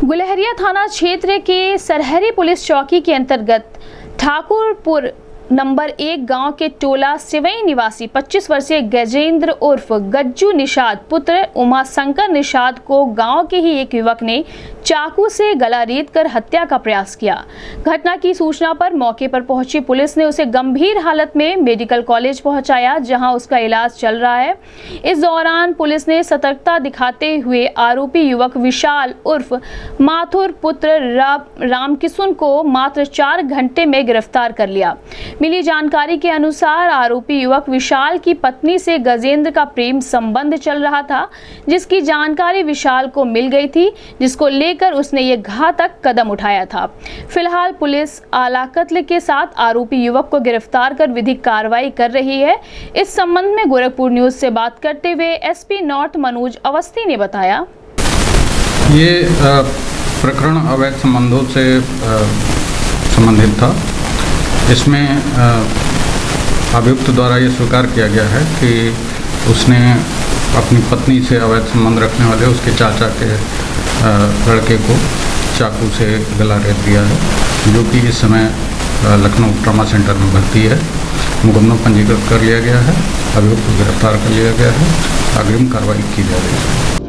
गुलहरिया थाना क्षेत्र के सरहरी पुलिस चौकी के अंतर्गत ठाकुरपुर नंबर 1 गांव के टोला सिवई निवासी 25 वर्षीय गजेंद्र उर्फ गज्जू निषाद पुत्र उमाशंकर निषाद को गांव के ही एक युवक ने चाकू से गला रेत कर हत्या का प्रयास किया। घटना की सूचना पर मौके पर पहुंची पुलिस ने उसे गंभीर हालत में मेडिकल कॉलेज पहुंचाया, जहां उसका इलाज चल रहा है। इस दौरान पुलिस ने सतर्कता दिखाते हुए आरोपी युवक विशाल उर्फ माथुर पुत्र रामकिशुन को मात्र 4 घंटे में गिरफ्तार कर लिया। मिली जानकारी के अनुसार आरोपी युवक विशाल की पत्नी से गजेंद्र का प्रेम संबंध चल रहा था, जिसकी जानकारी विशाल को मिल गई थी, जिसको लेकर उसने ये घातक कदम उठाया था। फिलहाल पुलिस आला कत्ल के साथ आरोपी युवक को गिरफ्तार कर विधिक कार्रवाई कर रही है। इस संबंध में गोरखपुर न्यूज से बात करते हुए एसपी नॉर्थ मनोज अवस्थी ने बताया, ये प्रकरण अवैध संबंधों से संबंधित था। इसमें अभियुक्त द्वारा ये स्वीकार किया गया है कि उसने अपनी पत्नी से अवैध संबंध रखने वाले उसके चाचा के लड़के को चाकू से गला रेत दिया है, जो कि इस समय लखनऊ ट्रॉमा सेंटर में भर्ती है। मुकदमा पंजीकृत कर लिया गया है, अभियुक्त को गिरफ्तार कर लिया गया है, अग्रिम कार्रवाई की जा रही है।